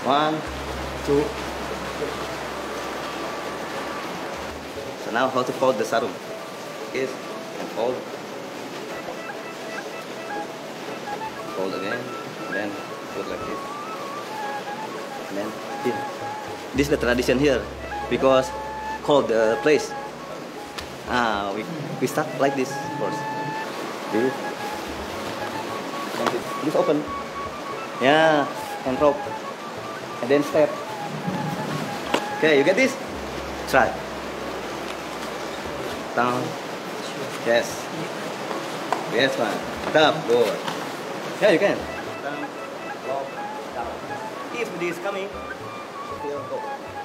1, 2. So now how to fold the sarung? Is and fold. Fold again, then put like this. And then here. This is the tradition here because called the place. We start like this first. This. This open. Yeah, and rope. And then step. Okay, you get this? Try. Down. Yes. Yes, man. Up. Good. Yeah, you can. Down. Rope. Down. If this coming, still go.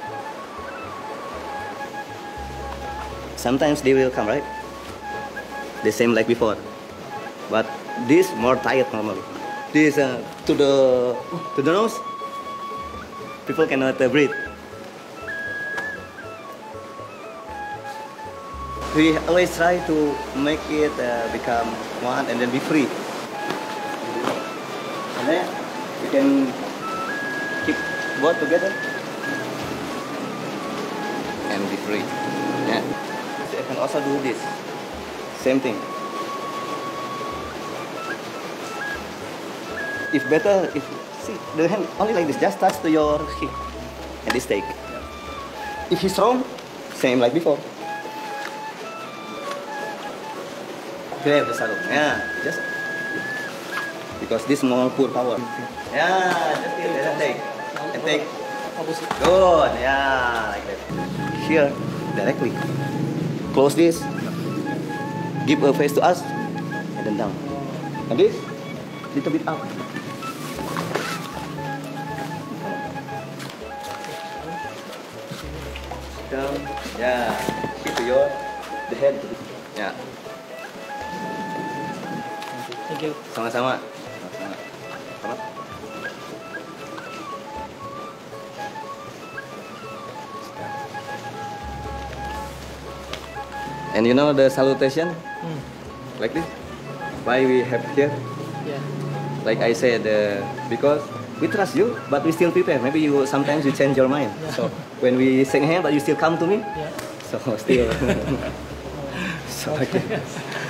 Sometimes they will come, right? The same like before. But this more tight normally. This to the nose. People cannot breathe. We always try to make it become one and then be free. And then you can keep both together and be free. Yeah. So you can also do this. Same thing. If better, if see the hand only like this, just touch to your hip and this take. If he's strong, same like before. Grab the sarung. Yeah, just because this more full power. Yeah, just feel it and take. And take. Good. Yeah, like that. Here, directly. Close this. Give a face to us, and then down. And this, little bit up. Down. Yeah. Hit to your the head. Yeah. Thank you. Sama-sama. And you know the salutation? Like this? Why we have here? Yeah. Like I said, because we trust you, but we still prepare. Maybe you sometimes you change your mind. Yeah. So when we sing here, but you still come to me. Yeah. So still. So like that.